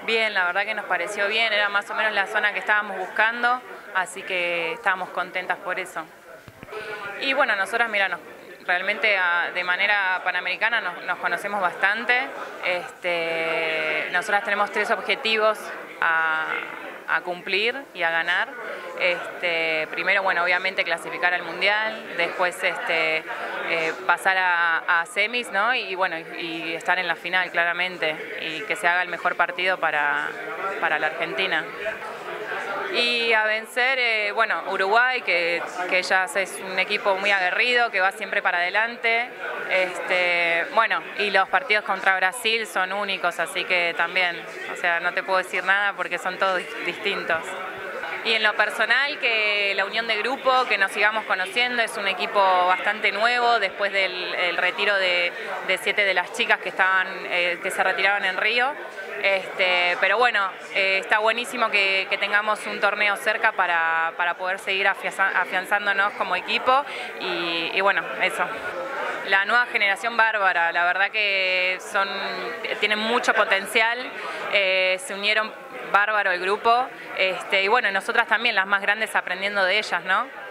Bien, la verdad que nos pareció bien, era más o menos la zona que estábamos buscando, así que estábamos contentas por eso. Y bueno, nosotras, mira, realmente de manera panamericana nos conocemos bastante. Nosotras tenemos 3 objetivos a cumplir y a ganar. Primero, bueno, obviamente clasificar al Mundial, después pasar a semis, ¿no? Y bueno, y estar en la final, claramente, y que se haga el mejor partido para la Argentina. Y a vencer, bueno, Uruguay, que ya es un equipo muy aguerrido, que va siempre para adelante. Bueno, y los partidos contra Brasil son únicos, así que también, o sea, no te puedo decir nada porque son todos distintos. Y en lo personal, que la unión de grupo, que nos sigamos conociendo, es un equipo bastante nuevo después del retiro de 7 de las chicas que se retiraron en Río. Pero bueno, está buenísimo que tengamos un torneo cerca para poder seguir afianzándonos como equipo y bueno, eso. La nueva generación bárbara, la verdad que tienen mucho potencial, se unieron bárbaro el grupo, y bueno, nosotras también, las más grandes, aprendiendo de ellas, ¿no?